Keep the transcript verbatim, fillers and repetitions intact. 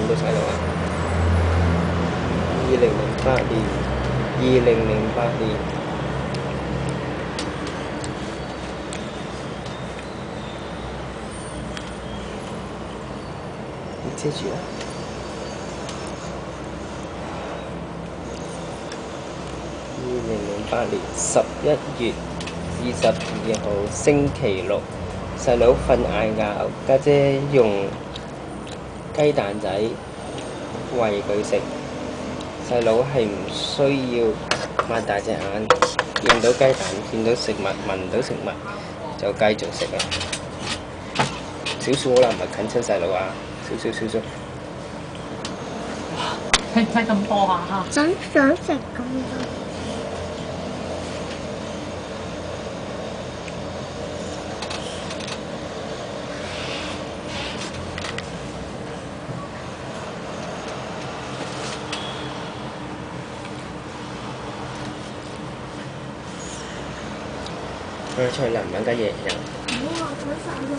到細路啊？二零零八年，二零零八年，你遮住啦。二零零八年十一月二十二號星期六，細佬瞓晏覺，家姐用雞蛋仔餵佢食。細佬係唔需要擘大隻眼，見到雞蛋、見到食物、聞到食物就繼續食啦。少少可能唔係近親細佬啊，少少少少。 使唔使咁多啊？ 想想食咁多。 佢出去淋緊雞嘢又。